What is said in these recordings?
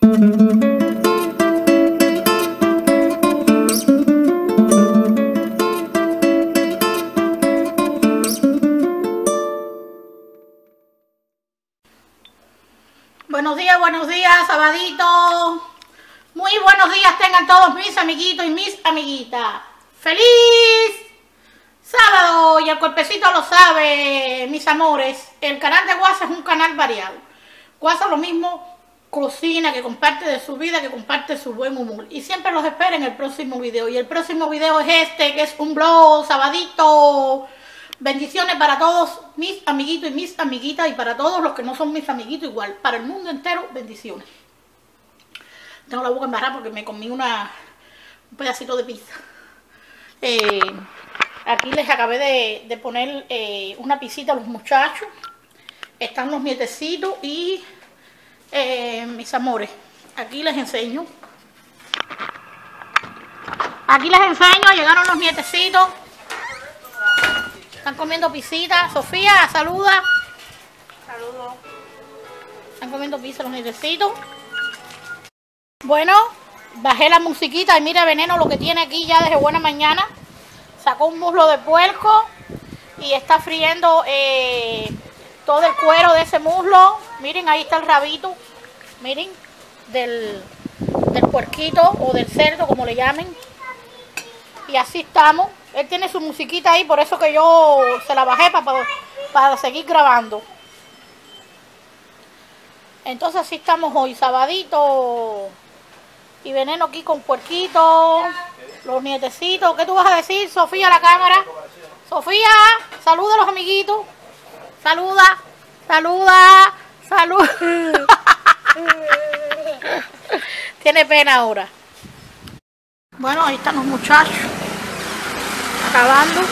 Buenos días, sabadito. Muy buenos días tengan todos mis amiguitos y mis amiguitas. ¡Feliz sábado! Y el cuerpecito lo sabe, mis amores. El canal de Guasa es un canal variado. Guasa lo mismo cocina, que comparte de su vida, que comparte su buen humor. Y siempre los espero en el próximo video. Y el próximo video es este, que es un vlog sabadito. Bendiciones para todos mis amiguitos y mis amiguitas, y para todos los que no son mis amiguitos igual. Para el mundo entero, bendiciones. Tengo la boca embarrada porque me comí un pedacito de pizza. Aquí les acabé de poner una pisita a los muchachos. Están los nietecitos y mis amores. Aquí les enseño. Llegaron los nietecitos. Están comiendo pisita. Sofía, saluda. Saludos. Están comiendo pizza los nietecitos. Bueno, bajé la musiquita y mira Veneno lo que tiene aquí ya desde buena mañana. Sacó un muslo de puerco y está friendo todo el cuero de ese muslo. Miren, ahí está el rabito. Miren, del puerquito o del cerdo, como le llamen. Y así estamos. Él tiene su musiquita ahí, por eso que yo se la bajé para seguir grabando. Entonces así estamos hoy, sabadito. Y Veneno aquí con puerquito, los nietecitos. ¿Qué tú vas a decir, Sofía, a la cámara? Sofía, saluda a los amiguitos. Saluda. Tiene pena ahora. Bueno, ahí están los muchachos. Acabando.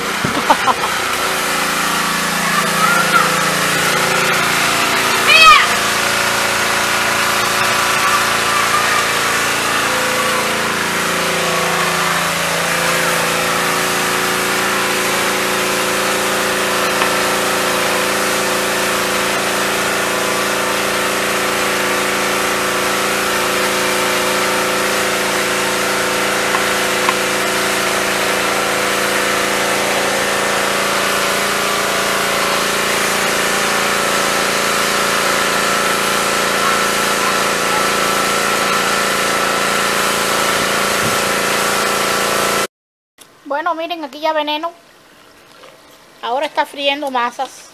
Bueno, miren, aquí ya Veneno. Ahora está friendo masas.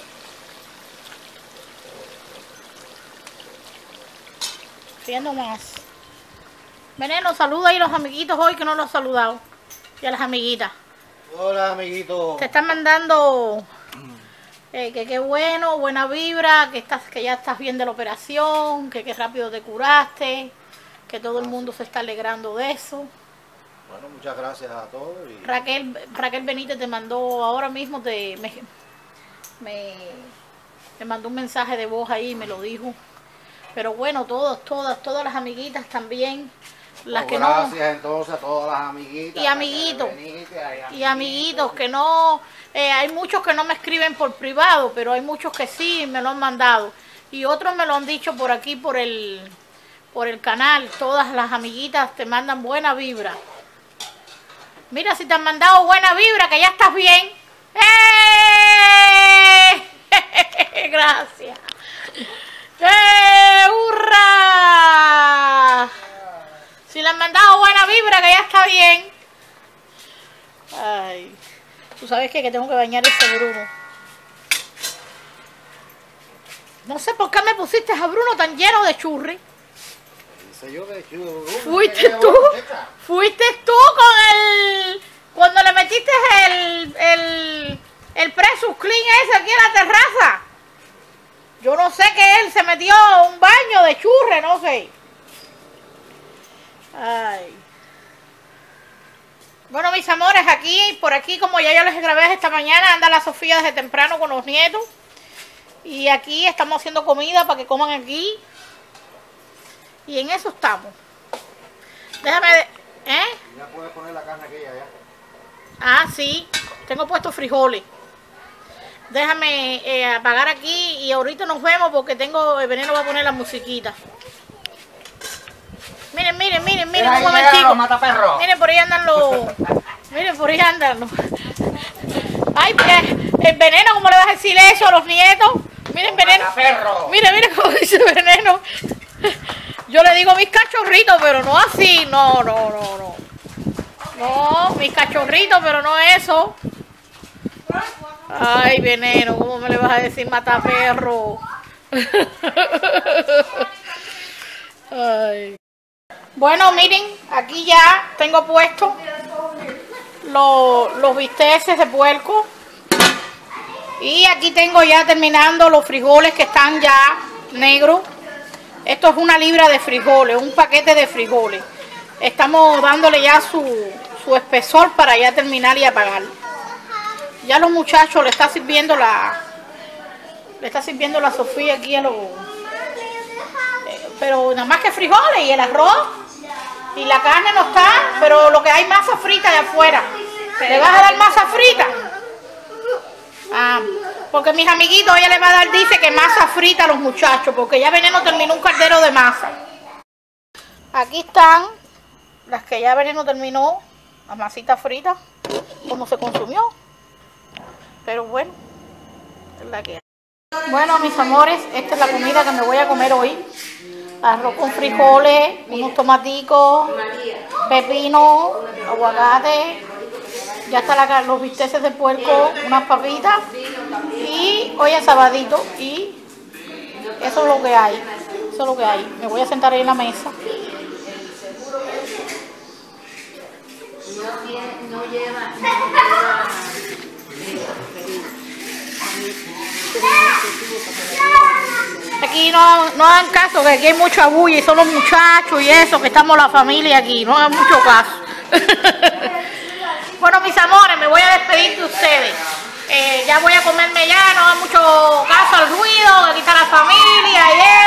Friendo más. Veneno, saluda ahí a los amiguitos hoy que no los he saludado. Y a las amiguitas. Hola, amiguitos. Te están mandando que qué bueno, buena vibra, que ya estás bien de la operación, que qué rápido te curaste, que todo el mundo se está alegrando de eso. Bueno, muchas gracias a todos. Y... Raquel Benítez te mandó ahora mismo, me mandó un mensaje de voz ahí y me lo dijo. Pero bueno, todas las amiguitas también. Las que gracias no, entonces a todas las amiguitas. Y amiguitos. Y amiguitos que no, hay muchos que no me escriben por privado, pero hay muchos que sí me lo han mandado. Y otros me lo han dicho por aquí, por el canal. Todas las amiguitas te mandan buena vibra. Mira, si te han mandado buena vibra, que ya estás bien. Gracias. ¡Hurra! Si le han mandado buena vibra, que ya está bien. Ay, tú sabes que tengo que bañar ese Bruno. No sé por qué me pusiste a Bruno tan lleno de churri. ¿Fuiste tú? ¿Fuiste tú cuando le metiste el Presus Clean ese aquí en la terraza? Yo no sé que él se metió un baño de churre, no sé. Ay. Bueno, mis amores, por aquí, como ya yo les grabé esta mañana, anda la Sofía desde temprano con los nietos. Y aquí estamos haciendo comida para que coman aquí. Y en eso estamos. Déjame... Ya puedes poner la carne aquella ya. Ah, sí. Tengo puestos frijoles. Déjame apagar aquí y ahorita nos vemos porque Veneno va a poner la musiquita. miren un momentico. Miren, por ahí andan los... Miren, por ahí andan los... Ay, el Veneno, ¿cómo le vas a decir eso a los nietos? Miren, Veneno. Miren, miren cómo dice Veneno. Yo le digo mis cachorritos, pero no así. No. No, mis cachorritos, pero no eso. Ay, Veneno, ¿cómo me le vas a decir mataperro? Ay. Bueno, miren, aquí ya tengo puesto los bisteces de puerco. Y aquí tengo ya terminando los frijoles que están ya negros. Esto es 1 libra de frijoles, un paquete de frijoles. Estamos dándole ya su espesor para ya terminar y apagar. Ya los muchachos le está sirviendo la Sofía aquí a los... pero nada más que frijoles y el arroz. Y la carne no está, pero lo que hay masa frita de afuera. ¿Le vas a dar masa frita? Ah, porque mis amiguitos ella le va a dar, dice que masa frita a los muchachos, porque ya Veneno terminó un caldero de masa. Aquí están las que ya Veneno terminó, la masita frita, como se consumió. Pero bueno, es la que hay. Bueno, mis amores, esta es la comida que me voy a comer hoy. Arroz con frijoles, unos tomaticos, pepino, aguacate. Ya está los bisteces de puerco, unas papitas y hoy es sabadito y eso es lo que hay. Eso es lo que hay. Me voy a sentar ahí en la mesa. Aquí no hagan caso, que aquí hay mucha bulla y son los muchachos y eso, que estamos la familia aquí, no hagan mucho caso. Bueno, mis amores, me voy a despedir de ustedes. Ya voy a comerme ya, no hagan mucho caso al ruido, aquí está la familia y